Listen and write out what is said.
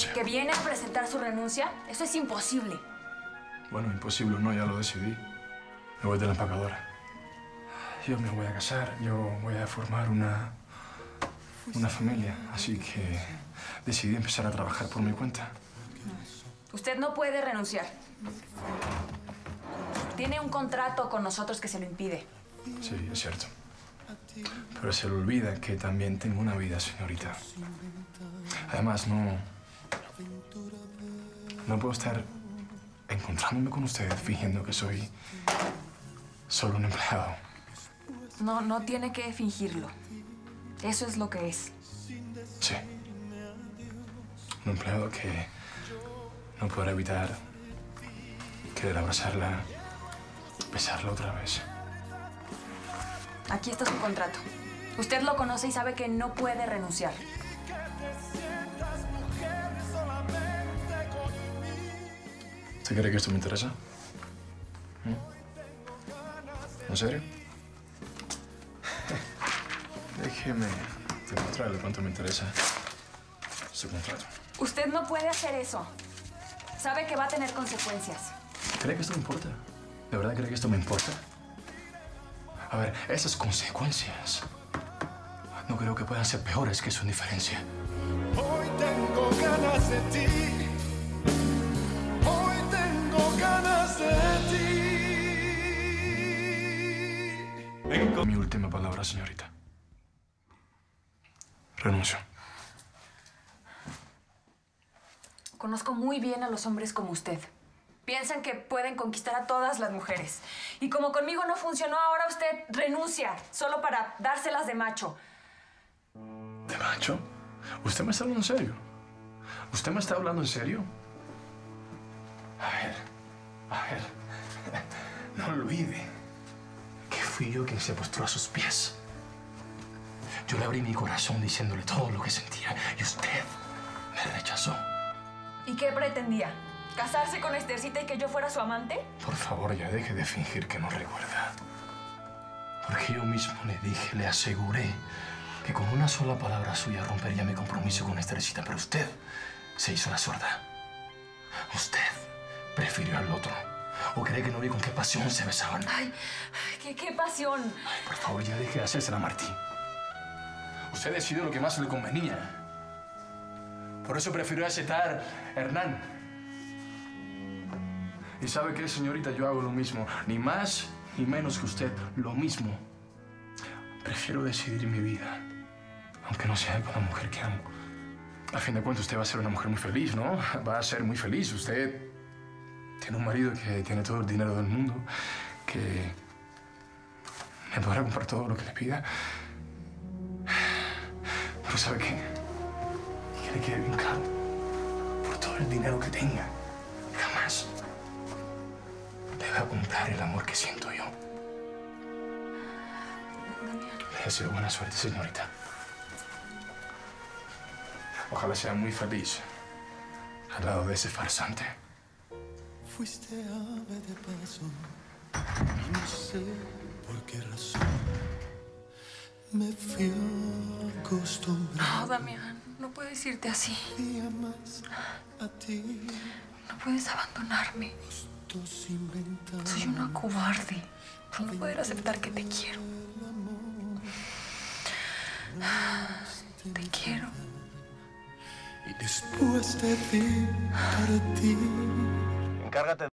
¿Que viene a presentar su renuncia? Eso es imposible. Bueno, imposible no, ya lo decidí. Me voy de la empacadora. Yo me voy a casar, yo voy a formar una familia, así que decidí empezar a trabajar por mi cuenta. Usted no puede renunciar. Tiene un contrato con nosotros que se lo impide. Sí, es cierto. Pero se le olvida que también tengo una vida, señorita. Además, no puedo estar encontrándome con usted fingiendo que soy solo un empleado. No tiene que fingirlo. Eso es lo que es. Sí. Un empleado que no podrá evitar querer abrazarla, besarla otra vez. Aquí está su contrato. Usted lo conoce y sabe que no puede renunciar. ¿Usted cree que esto me interesa? ¿En serio? Déjeme demostrarle cuánto me interesa su contrato. Usted no puede hacer eso. Sabe que va a tener consecuencias. ¿Cree que esto me importa? ¿De verdad cree que esto me importa? A ver, esas consecuencias no creo que puedan ser peores que su indiferencia. Hoy tengo ganas de ti. Hoy tengo ganas de ti. Mi última palabra, señorita. Renuncio. Conozco muy bien a los hombres como usted. Piensan que pueden conquistar a todas las mujeres. Y como conmigo no funcionó, ahora usted renuncia solo para dárselas de macho. ¿De macho? ¿Usted me está hablando en serio? ¿Usted me está hablando en serio? A ver. No olvide que fui yo quien se postró a sus pies. Yo le abrí mi corazón diciéndole todo lo que sentía y usted me rechazó. ¿Y qué pretendía? ¿Casarse con Esthercita y que yo fuera su amante? Por favor, ya deje de fingir que no recuerda. Porque yo mismo le dije, le aseguré que con una sola palabra suya rompería mi compromiso con Esthercita, pero usted se hizo la sorda. Usted prefirió al otro. ¿O cree que no vi con qué pasión se besaban? Ay, qué pasión. Ay, por favor, ya deje de hacérsela a Martín. Usted decidió lo que más le convenía. Por eso prefirió aceptar a Hernán. Y ¿sabe qué, señorita? Yo hago lo mismo. Ni más ni menos que usted. Lo mismo. Prefiero decidir mi vida. Aunque no sea con la mujer que amo. A fin de cuentas, usted va a ser una mujer muy feliz, ¿no? Va a ser muy feliz. Usted tiene un marido que tiene todo el dinero del mundo. Que me podrá comprar todo lo que le pida. Pero ¿sabe qué? Que le quede bien claro. Por todo el dinero que tenga, jamás le va a comprar el amor que siento yo. Le deseo buena suerte, señorita. Ojalá sea muy feliz al lado de ese farsante. Fuiste ave de paso y no sé por qué razón me fui acostumbrando. No, Damián, no puedes irte así. Día más a ti. No puedes abandonarme. Dos inventamos. Soy una cobarde por no poder aceptar que te quiero. Te quiero. Y después de ti, para ti. Encárgate